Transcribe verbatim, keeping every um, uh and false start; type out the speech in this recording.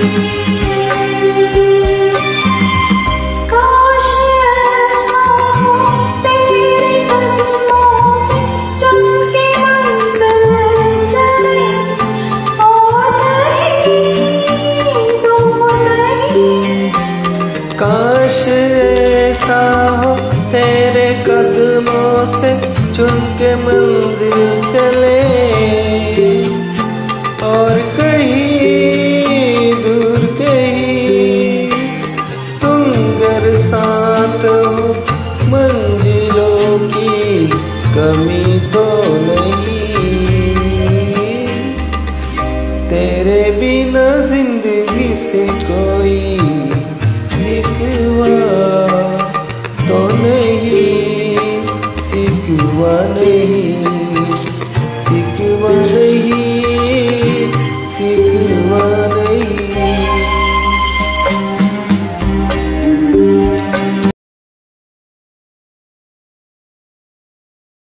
काश ऐसा हो तेरे कदमों से चुन के मंजिल चले, और कहीं दूर कहीं तुम घर साथ हो, मंजिलों की कमी तो नहीं। तेरे बिना जिंदगी से कोई सिकवा तो नहीं, सिकवा नहीं।